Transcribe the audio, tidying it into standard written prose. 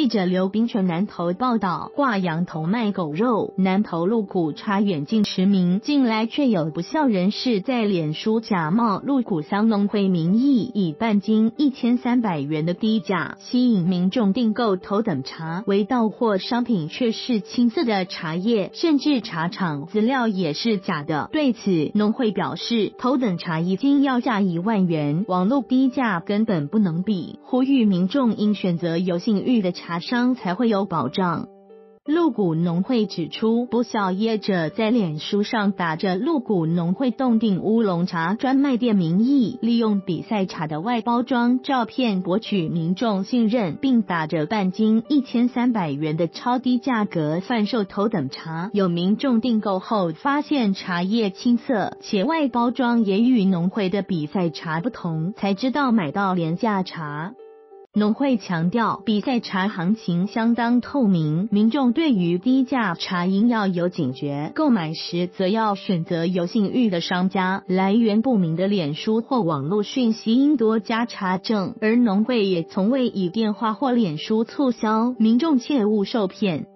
记者刘冰纯南投报道，挂羊头卖狗肉，南投鹿谷茶远近驰名，近来却有不肖人士在脸书假冒鹿谷乡农会名义，以半斤1300元的低价吸引民众订购头等茶，为到货商品却是青色的茶叶，甚至茶厂资料也是假的。对此，农会表示，头等茶一斤要价1万元，网络低价根本不能比，呼吁民众应选择有信誉的茶商才会有保障。鹿谷农会指出，不肖业者在脸书上打着鹿谷农会冻顶乌龙茶专卖店名义，利用比赛茶的外包装照片博取民众信任，并打着半斤1300元的超低价格贩售头等茶。有民众订购后发现茶叶青色，且外包装也与农会的比赛茶不同，才知道买到廉价茶。农会强调，比赛茶行情相当透明，民众对于低价茶应要有警觉，购买时则要选择有信誉的商家，来源不明的脸书或网络讯息应多加查证。而农会也从未以电话或脸书促销，民众切勿受骗。